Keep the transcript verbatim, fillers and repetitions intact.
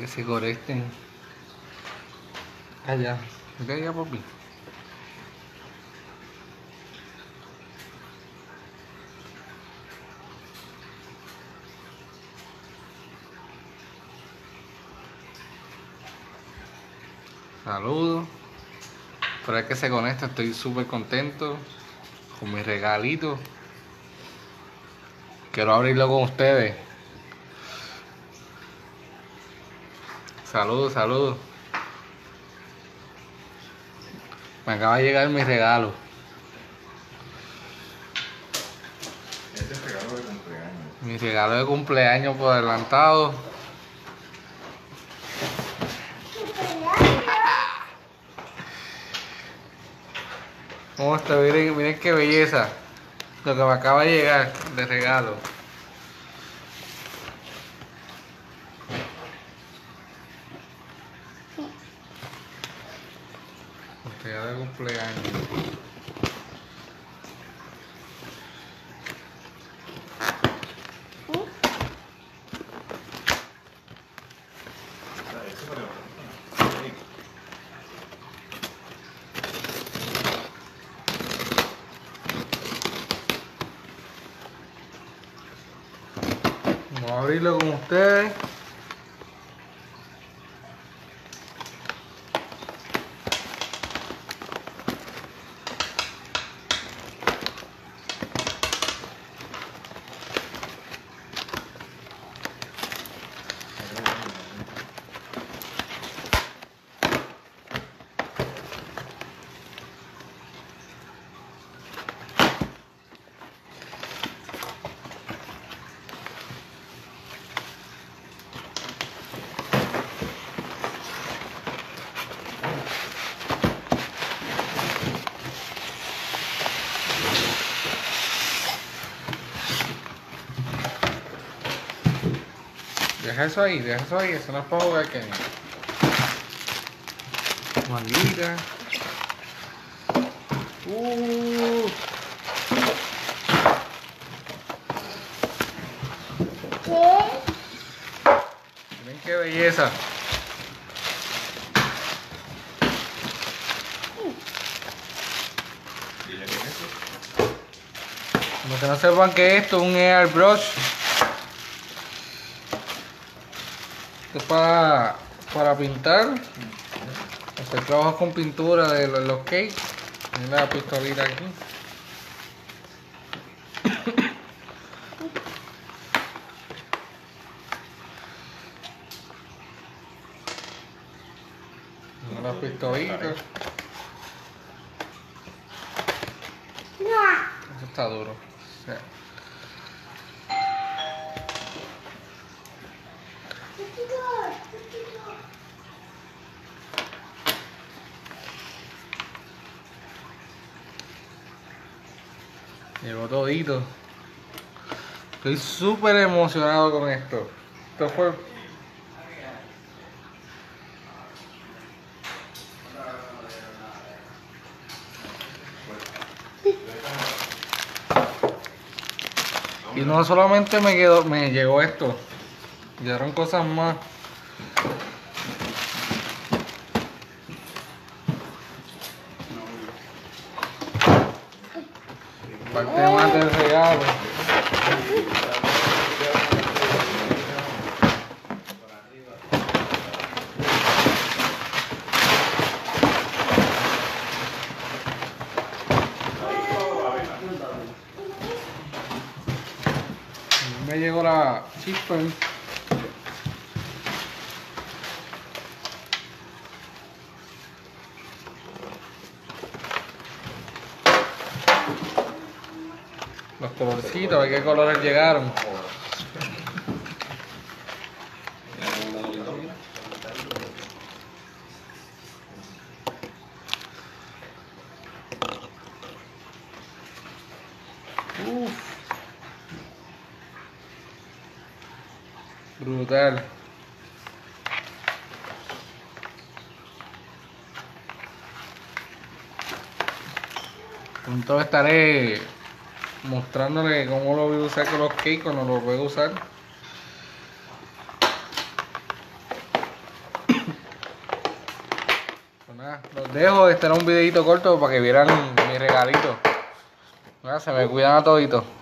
se conecten. Allá, vete allá, papi. Saludos. Espero que se conecte, estoy súper contento con mi regalito. Quiero abrirlo con ustedes. Saludos, saludos. Me acaba de llegar mi regalo. Este es regalo de cumpleaños. Mi regalo de cumpleaños por adelantado. ¿Cómo está? Miren, miren qué belleza. Lo que me acaba de llegar de regalo. Regalo de cumpleaños. Vamos a abrirlo con ustedes. Deja eso ahí, deja eso ahí, eso no es para jugar, Kenny. Manguita. Uh. Miren qué belleza. Como que no sepan que esto es un airbrush. Esto es para, para pintar. Hacer trabajos con pintura de los, los cakes. Miren la pistolita aquí. Miren las pistolitas. Eso está duro. O sea, llegó todito. Estoy súper emocionado con esto. Esto fue... Y no solamente me quedó, me llegó esto. Llegaron cosas más. Parte más del regalo. Me llegó la chispa. Los colorcitos, a ver qué colores llegaron. Uf. Brutal. Pronto estaré mostrándole cómo lo voy a usar con los cakes cuando lo voy a usar. Ah, los dejo, este era un videito corto para que vieran mi regalito. Ah, se me cuidan a toditos.